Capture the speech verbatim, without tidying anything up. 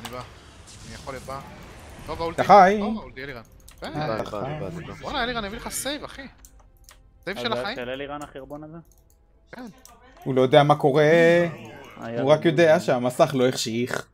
אני בא. אני יכול להיות בא. טוב, האולטי. אתה חי? טוב, האולטי, אלירן. בוא'נה, אלירן, הביא לך סייב, אחי. סייב של החיים. של אלירן החרבון הזה? כן. הוא לא יודע מה קורה, הוא רק יודע שהמסך לא החשיך.